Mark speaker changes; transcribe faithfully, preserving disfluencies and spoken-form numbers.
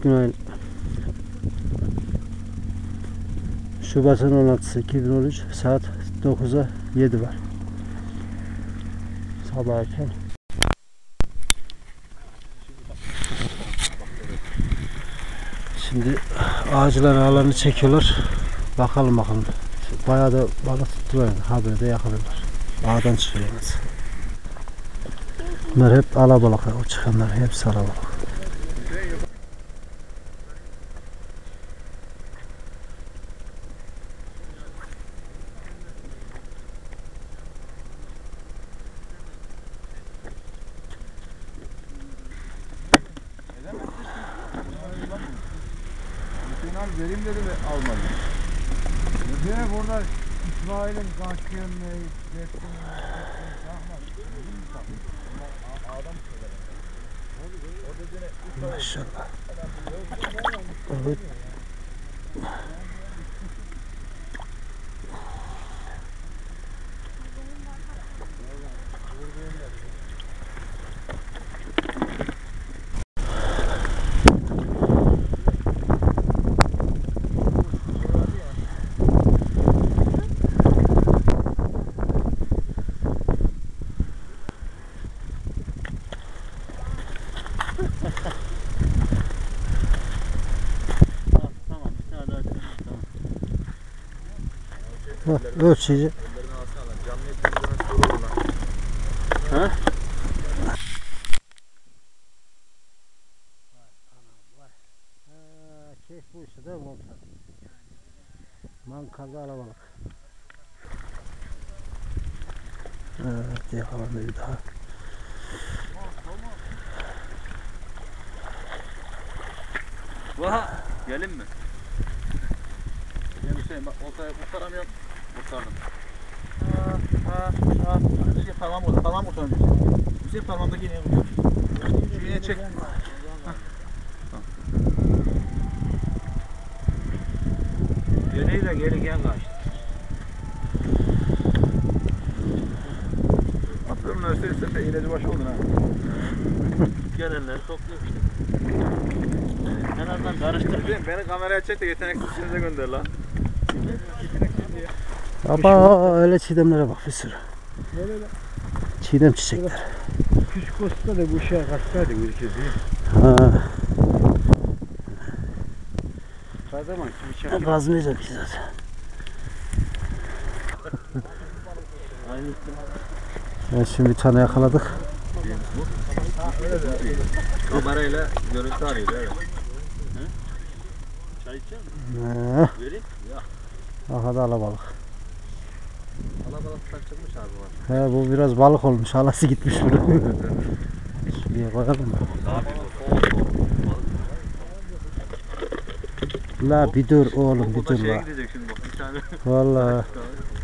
Speaker 1: Günay Şubat'ın on altısı iki bin on üç saat dokuza yedi var. Sabah erken. Şimdi ağaçların ağlarını çekiyorlar. Bakalım bakalım. Bayağı da balık tuttular. Haberi de yakalıyorlar. Ağdan çıkıyorlar. Bunlar hep alabalık. O çıkanlar hepsi alabalık.
Speaker 2: Vereyim dedi mi almadı. Ne burada İsmail'in kaçkınlığı, Zeytin'in
Speaker 1: Maşallah. Evet. Ölçücü. Ha? Keyif bu işte değil mi komutan? Mankarda alabalık. Evet, yakalandı bir daha.
Speaker 2: Vaha, gelin mi? Gel Hüseyin bak oltaya kurtaramıyorum. Kurtardım. Ha ha ha. Şey parmağım orada, parmağım kurtaramıyorum. Hüseyin parmağımdaki iğneyi vuruyor. Şu iğneyi çek.
Speaker 3: Yöneyle gelirken kaçtı.
Speaker 2: Atıyorum üniversite sen de iğneci başı oldun ha.
Speaker 3: Gelenler topluyor işte. En azından karıştır.
Speaker 2: Beni kameraya çek de yeteneksizliğinize gönder lan.
Speaker 1: Aba öyle çiğdemlere bak bir sürü. Çiğdem çiçekler.
Speaker 3: Küçük olsa da bu şey kaçsaydı ülkesi.
Speaker 1: Ha.
Speaker 3: Her zaman bir şey.
Speaker 1: Kazmayacak ki zaten.
Speaker 3: Aynı.
Speaker 1: Evet, şimdi bir tane yakaladık.
Speaker 2: Kamerayla görüntü arıyor evet.
Speaker 3: Çay içecek misin?
Speaker 1: Ee,
Speaker 3: Vereyim. Ya.
Speaker 1: aha da alabalık.
Speaker 2: Alabalık kaçırmış abi var.
Speaker 1: He, bu biraz balık olmuş. Halası gitmiş bunu. Şuraya koyalım mı? La bir dur oğlum, bir dur la.
Speaker 2: Gidecek şimdi bak bir tane.
Speaker 1: Vallahi.